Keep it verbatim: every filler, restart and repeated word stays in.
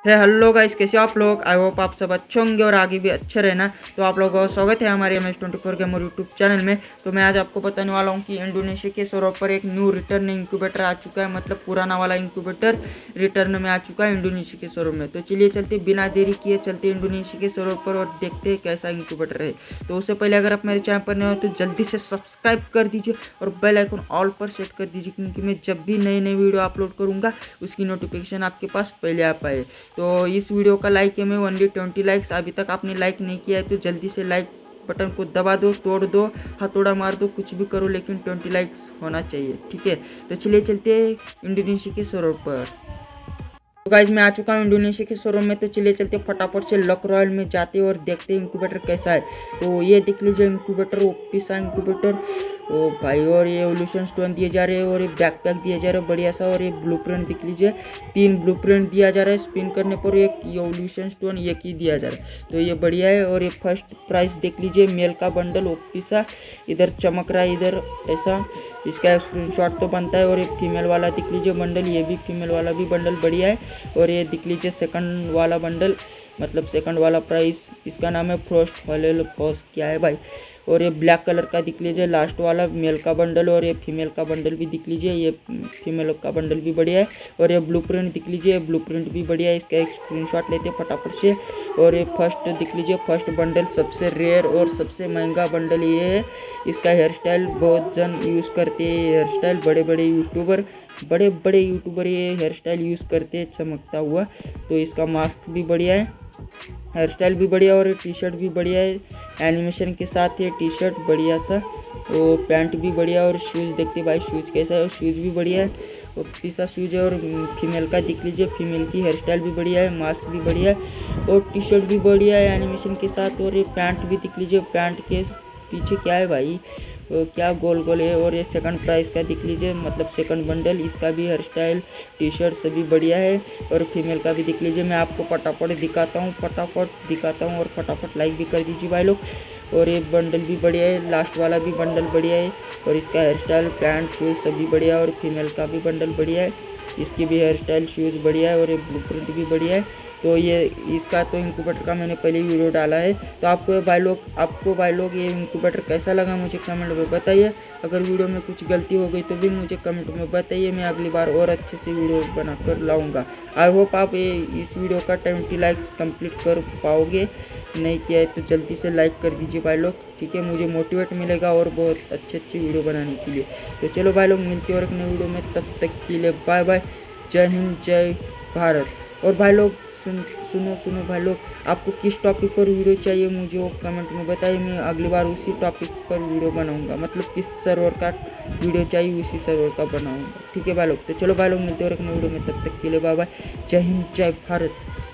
है hello guys, कैसे हो आप लोग। आई होप आप सब अच्छे होंगे और आगे भी अच्छे रहना। तो आप लोगों का स्वागत है हमारे M S twenty four gamer YouTube channel में। तो मैं आज आपको बताने वाला हूं कि इंडोनेशिया के सर्वर पर एक न्यू रिटर्न इंक्यूबेटर आ चुका है। मतलब पुराना वाला इंक्यूबेटर रिटर्न में आ चुका है इंडोनेशिया के सर्वर में। तो चलिए चलते बिना देरी किए चलते इंडोनेशिया के सर्वर पर और देखते हैं कैसा इंक्यूबेटर है। तो उससे पहले अगर आप मेरे चैनल पर नए हो तो जल्दी से सब्सक्राइब कर दीजिए और बेल आइकन ऑल पर सेट कर दीजिए, क्योंकि मैं जब भी नए नए वीडियो अपलोड करूँगा उसकी नोटिफिकेशन आपके पास पहले आ पाए। तो इस वीडियो का लाइक है मैं ओनली ट्वेंटी लाइक्स। अभी तक आपने लाइक नहीं किया है तो जल्दी से लाइक बटन को दबा दो, तोड़ दो, हथौड़ा मार दो, कुछ भी करो, लेकिन ट्वेंटी लाइक्स होना चाहिए, ठीक है। तो चलिए चलते हैं इंडोनेशिया के सर्वर पर। तो गाइज मैं आ चुका हूँ इंडोनेशिया के शोरूम में। तो चलिए चलते फटाफट से लक रॉयल में जाते हैं और देखते हैं इंक्यूबेटर कैसा है। तो ये देख लीजिए इंक्यूबेटर, ओपी सा इंक्यूबेटर ओ भाई। और ये एवोल्यूशन स्टोन दिए जा रहे हैं और ये बैकपैक दिया जा रहा है बढ़िया सा। और ये ब्लूप्रिंट दिख लीजिए, तीन ब्लूप्रिंट दिया जा रहा है स्पिन करने पर, एक एवोल्यूशन स्टोन एक ही दिया जा रहा है। तो ये बढ़िया है। और ये फर्स्ट प्राइस देख लीजिए, मेल का बंडल ओपी सा इधर चमक रहा है, इधर ऐसा इसका स्क्रीनशॉट तो बनता है। और ये फीमेल वाला दिख लीजिए बंडल, ये भी फीमेल वाला भी बंडल बढ़िया है। और ये दिख लीजिए सेकंड वाला बंडल, मतलब सेकंड वाला प्राइस, इसका नाम है फ्रोस्ट हॉलेल फॉस, क्या है भाई। और ये ब्लैक कलर का दिख लीजिए लास्ट वाला मेल का बंडल। और ये फीमेल का बंडल भी दिख लीजिए, ये फीमेल का बंडल भी बढ़िया है। और ये ब्लूप्रिंट दिख लीजिए, ब्लूप्रिंट भी बढ़िया है। इसका एक स्क्रीनशॉट लेते हैं फटाफट से। और ये फर्स्ट दिख लीजिए, फर्स्ट बंडल सबसे रेयर और सबसे महंगा बंडल ये है। इसका हेयर स्टाइल बहुत जन यूज़ करते हैं, हेयर स्टाइल बड़े बड़े यूट्यूबर बड़े बड़े यूट्यूबर ये हेयर स्टाइल यूज़ करते हैं चमकता हुआ। तो इसका मास्क भी बढ़िया है, हेयर स्टाइल भी बढ़िया, और टी शर्ट भी बढ़िया है एनिमेशन के साथ। ये टी शर्ट बढ़िया सा, वो पैंट भी बढ़िया। और शूज़ देखते भाई, शूज़ कैसा है, शूज़ भी बढ़िया है, वो पीसा शूज़ है। और फीमेल का दिख लीजिए, फीमेल की हेयर स्टाइल भी बढ़िया है, मास्क भी बढ़िया है और टी शर्ट भी बढ़िया है एनिमेशन के साथ। और ये पैंट भी दिख लीजिए, पैंट के पीछे क्या है भाई, तो क्या गोल गोल है। और ये सेकंड प्राइस का दिख लीजिए, मतलब सेकंड बंडल, इसका भी हेयर स्टाइल टी शर्ट सभी बढ़िया है। और फीमेल का भी दिख लीजिए, मैं आपको फटाफट दिखाता हूँ फटाफट दिखाता हूँ और फटाफट लाइक भी कर दीजिए भाई लोग। और ये बंडल भी बढ़िया है, लास्ट वाला भी बंडल बढ़िया है। और इसका हेयर स्टाइल पैंट शूज़ सभी बढ़िया है। और फीमेल का भी बंडल बढ़िया है, इसकी भी हेयर स्टाइल शूज़ बढ़िया है। और ये ब्लूप्रिंट भी बढ़िया है। तो ये इसका तो इंक्यूबेटर का मैंने पहले ही वीडियो डाला है। तो आपको भाई लोग आपको भाई लोग ये इंक्यूबेटर कैसा लगा मुझे कमेंट में बताइए। अगर वीडियो में कुछ गलती हो गई तो भी मुझे कमेंट में बताइए, मैं अगली बार और अच्छे से वीडियो बनाकर लाऊंगा। आई होप आप ये इस वीडियो का ट्वेंटी लाइक्स कंप्लीट कर पाओगे, नहीं किया है तो जल्दी से लाइक कर दीजिए भाई लोग, ठीक है। मुझे मोटिवेट मिलेगा और बहुत अच्छी अच्छी वीडियो बनाने के लिए। तो चलो भाई लोग मिलते हैं और एक नई वीडियो में, तब तक के लिए बाय बाय, जय हिंद जय भारत। और भाई लोग सुन सुनो सुनो भाई लोग, आपको किस टॉपिक पर वीडियो चाहिए मुझे वो कमेंट में बताइए, मैं अगली बार उसी टॉपिक पर वीडियो बनाऊंगा। मतलब किस सर्वर का वीडियो चाहिए उसी सर्वर का बनाऊंगा, ठीक है भाई लोग। तो चलो भाई लोग मिलते हैं और एक नई वीडियो में, तब तक के लिए बाय बाय, जय हिंद जय भारत।